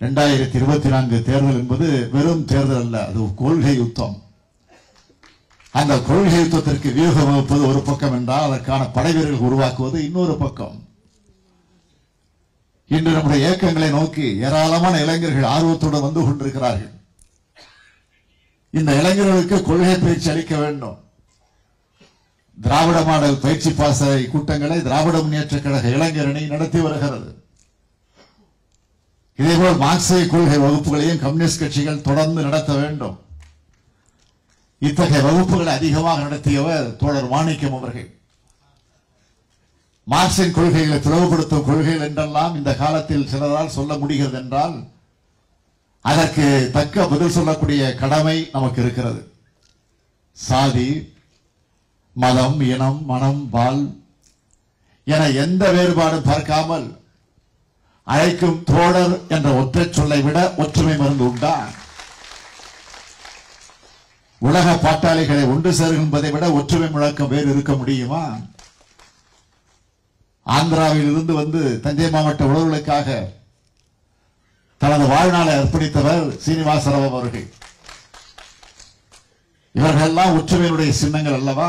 2024 தேர்தல் என்பது வெறும் தேர்தல் அல்ல, அது கொள்கை யுத்தம். அந்த கொள்கை யுத்தத்திற்கு வியூகம் வகுப்பது ஒரு பக்கம் என்றால் அதற்கான படைவீரர்கள் உருவாக்குவது இன்னொரு பக்கம். இன்று நம்முடைய இயக்கங்களை நோக்கி ஏராளமான இளைஞர்கள் ஆர்வத்துடன் வந்து கொண்டிருக்கிறார்கள். இந்த இளைஞர்களுக்கு கொள்கை பயிற்சி அளிக்க வேண்டும். திராவிட மாடல் பயிற்சி பாசறை கூட்டங்களை திராவிட முன்னேற்ற கழக இளைஞரணி நடத்தி வருகிறது. இதேபோல் மார்க்சிய கொள்கை வகுப்புகளையும் கம்யூனிஸ்ட் கட்சிகள் தொடர்ந்து நடத்த வேண்டும். இத்தகைய வகுப்புகளை அதிகமாக நடத்தியவர் தோழர் மாணிக்கம் அவர்கள். மார்க்சின் கொள்கைகளை பிளவுபடுத்தும் கொள்கைகள் என்றெல்லாம் இந்த காலத்தில் சிலரால் சொல்ல முடிகிறது என்றால் அதற்கு தக்க பதில் சொல்லக்கூடிய கடமை நமக்கு இருக்கிறது. சாதி, மதம், இனம், மனம், பால் என எந்த வேறுபாடும் பார்க்காமல் அழைக்கும் தோழர் என்ற ஒற்றை சொல்லை விட ஒற்றுமை மருந்து உண்டா? உலக பாட்டாளிகளை ஒன்று சேர்கின்றதை விட ஒற்றுமை முழக்கம் வேறு இருக்க முடியுமா? ஆந்திராவில் இருந்து வந்து தஞ்சை மாவட்ட உழவர்களுக்காக தனது வாழ்நாளை அர்ப்பணித்தவர் சீனிவாசராவ் அவர்கள். இவர்கள் எல்லாம் ஒற்றுமையினுடைய சின்னங்கள் அல்லவா?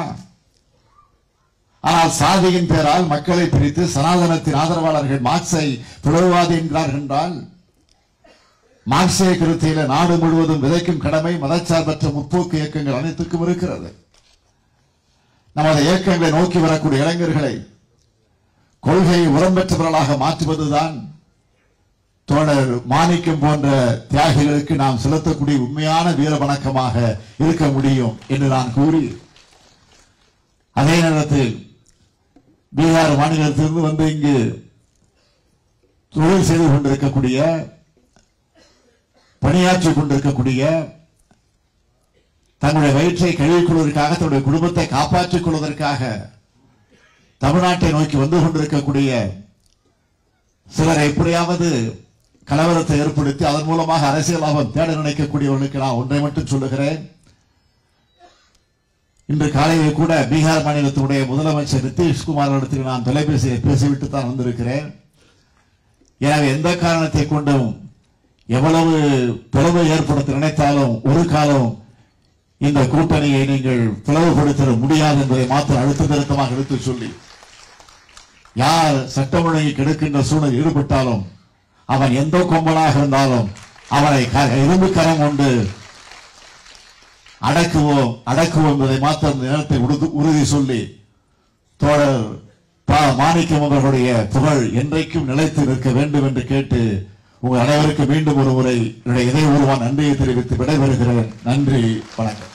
ஆனால் சாதியின் பெயரால் மக்களை பிரித்து சனாதனத்தின் ஆதரவாளர்கள் மார்க்சை பிளவுவாதி என்கிறார்கள் என்றால் மார்க்சிய கருத்தில நாடு முழுவதும் விதைக்கும் கடமை மதச்சார்பற்ற முற்போக்கு இயக்கங்கள் அனைத்துக்கும் இருக்கிறது. நமது இயக்கங்களை நோக்கி வரக்கூடிய இளைஞர்களை கொள்கையை உரம்பெற்றவர்களாக மாற்றுவதுதான் தோழர் மாணிக்கம் போன்ற தியாகிகளுக்கு நாம் செலுத்தக்கூடிய உண்மையான வீர வணக்கமாக இருக்க முடியும் என்று நான் கூறி, அதே நேரத்தில் பீகார் மாநிலத்திலிருந்து வந்து இங்கு தொழில் செய்து கொண்டிருக்கக்கூடிய பணியாற்றிக் கொண்டிருக்கக்கூடிய தங்களுடைய வயிற்றை கழுவிக் கொள்வதற்காக தன்னுடைய குடும்பத்தை காப்பாற்றிக் கொள்வதற்காக தமிழ்நாட்டை நோக்கி வந்து கொண்டிருக்கக்கூடிய சிலரை எப்படியாவது கலவரத்தை ஏற்படுத்தி அதன் மூலமாக அரசியல் லாபம் தேட நினைக்கக்கூடியவர்களுக்கு நான் ஒன்றை மட்டும் சொல்லுகிறேன். இன்று காலையில் கூட பீகார் மாநிலத்தினுடைய முதலமைச்சர் நிதிஷ்குமார் இடத்தில் நான் தொலைபேசியை பேசிவிட்டு தான் வந்திருக்கிறேன். எனவே எந்த காரணத்தை கொண்டும் எவ்வளவு பிளவை ஏற்படுத்த நினைத்தாலும் ஒரு காலம் இந்த கூட்டணியை நீங்கள் பிளவுபடுத்த முடியாது என்பதை மாத்திரம் அழுத்த திருத்தமாக எடுத்து சொல்லி, யார் சட்டம் ஒழுங்கை கெடுக்கின்ற சூழலில் ஈடுபட்டாலும் அவன் எந்த கொம்பனாக இருந்தாலும் அவனை இரும்பு கரம் கொண்டு அடக்குவோம் என்பதை மாத்திரம் நேரத்தை உறுதி சொல்லி, தோழர் மாணிக்கம் அவர்களுடைய புகழ் என்றைக்கும் நிலைத்து நிற்க வேண்டும் என்று கேட்டு உங்கள் அனைவருக்கும் மீண்டும் ஒரு முறை என்னுடைய இதய உருவான நன்றியை தெரிவித்து விடைபெறுகிறேன். நன்றி, வணக்கம்.